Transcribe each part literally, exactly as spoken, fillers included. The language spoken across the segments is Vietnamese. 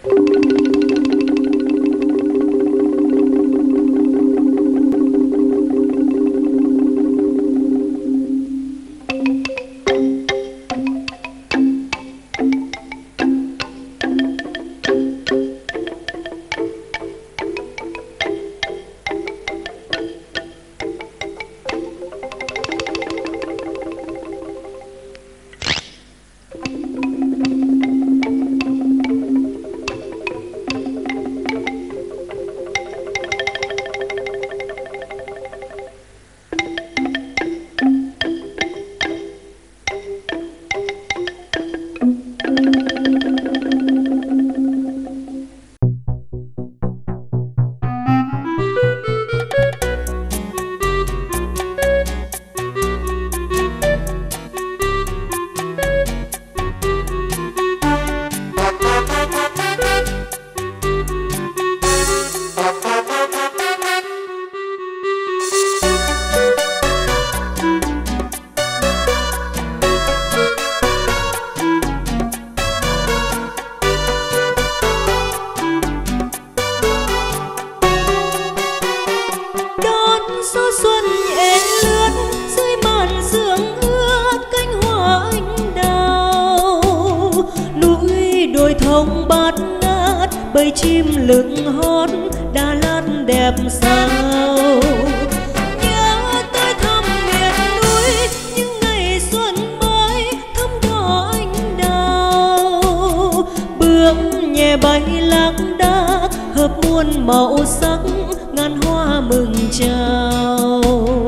không bát ngát bầy chim lưng hót Đà Lạt đẹp sao. Nhớ tới thăm miền núi những ngày xuân mới thơm đỏ anh đào. Bước nhẹ bay lạc đác hợp muôn màu sắc ngàn hoa mừng chào.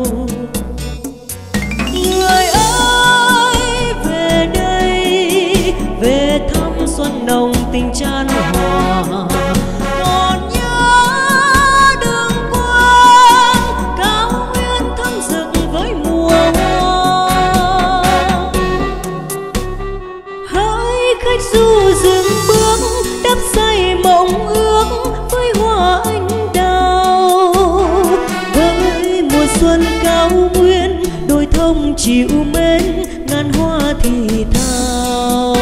Người ơi về đây về thăm xuân nồng tình chan hòa. Còn nhớ đường quang cao nguyên thắm rực với mùa hoa. Hỡi khách du dừng bước đắp say mộng ước với hoa anh đào. Với mùa xuân cao nguyên đôi thông chịu mến ngàn hoa thì thào.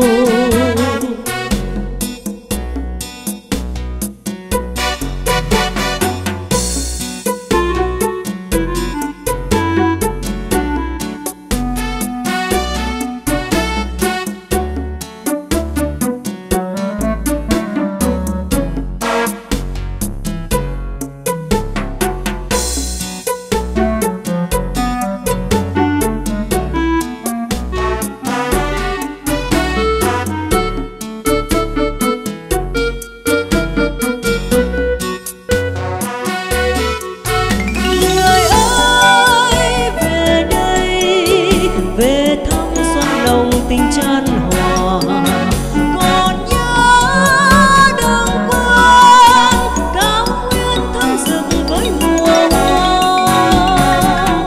Về thăm xuân nồng tình chan hòa. Còn nhớ đường quang cao nguyên thắm rực với mùa hoa.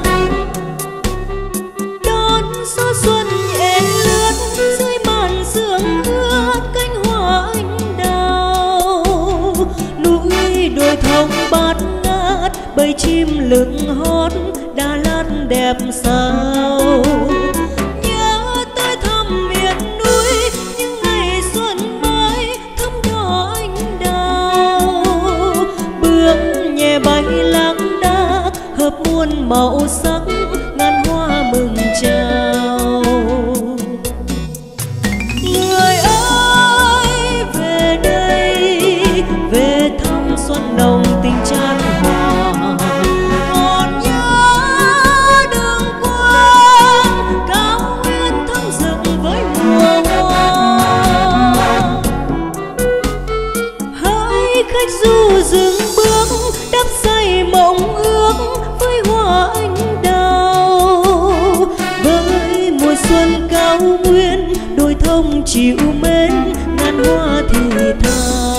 Đón gió xuân nhẹ lướt dưới màn sương ướt cánh hoa anh đào. Núi đồi thông bát ngát bầy chim lưng hót Đà Lạt đẹp sao. Nhớ tới thăm miền núi những ngày xuân mới thơm đỏ anh đào. Bước nhẹ bay lạc đác hợp muôn màu sắc ngàn hoa mừng chào. Người ơi về đây về thăm xuân nồng tình chan hòa. Còn nhớ đường quang cao nguyên thắm rực với mùa hoa. Hỡi khách du dừng bước đắp say mộng ước với hoa anh đào. Với mùa xuân cao nguyên đôi thông chịu mến ngàn hoa thì thào.